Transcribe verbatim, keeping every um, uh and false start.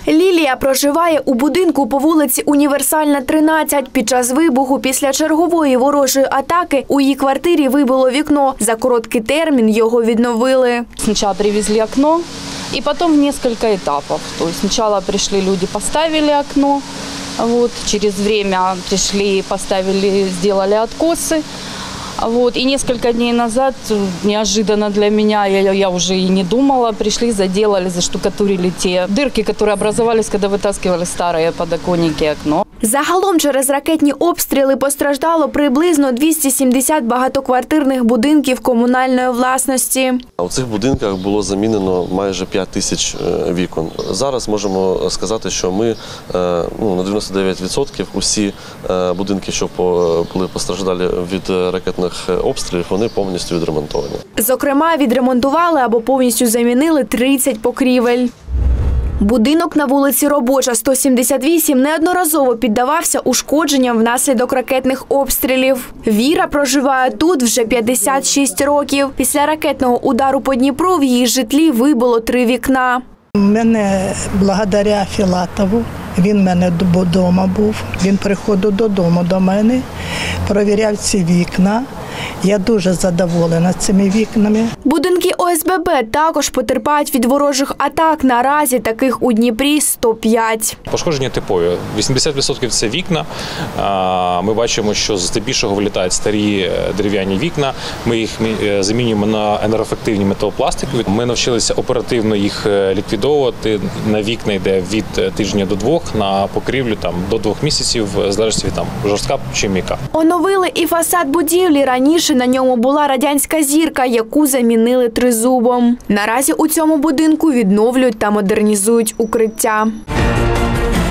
Лілія проживає у будинку по вулиці Універсальна, тринадцять. Під час вибуху після чергової ворожої атаки у її квартирі вибило вікно. За короткий термін його відновили. Спочатку привезли окно, і потім в кілька етапів. Тобто спочатку прийшли люди, поставили окно, вот, через время пришли, поставили, сделали откосы. Вот, и несколько дней назад, неожиданно для меня, я, я уже и не думала, пришли, заделали, заштукатурили те дырки, которые образовались, когда вытаскивали старые подоконники и окно. Загалом через ракетні обстріли постраждало приблизно двісті сімдесят багатоквартирних будинків комунальної власності. У цих будинках було замінено майже п'ять тисяч вікон. Зараз можемо сказати, що ми ну, на дев'яносто дев'ять відсотків усі будинки, що були постраждалі від ракетних обстрілів, вони повністю відремонтовані. Зокрема, відремонтували або повністю замінили тридцять покрівель. Будинок на вулиці Робоча, сто сімдесят вісім, неодноразово піддавався ушкодженням внаслідок ракетних обстрілів. Віра проживає тут вже п'ятдесят шість років. Після ракетного удару по Дніпру в її житлі вибило три вікна. У мене, благодаря Філатову, він в мене вдома був, він приходив додому до мене, перевіряв ці вікна. Я дуже задоволена цими вікнами. Будинки О С Б Б також потерпають від ворожих атак. Наразі таких у Дніпрі сто п'ять. Пошкодження типові. вісімдесят відсотків це вікна. Ми бачимо, що здебільшого вилітають старі дерев'яні вікна. Ми їх замінюємо на енергоефективні металопластикові. Ми навчилися оперативно їх ліквідовувати. На вікна йде від тижня до двох, на покрівлю там, до двох місяців, залежить від там, жорстка чи м'яка. Оновили і фасад будівлі. Раніше на ньому була радянська зірка, яку замінили тризубом. Наразі у цьому будинку відновлюють та модернізують укриття.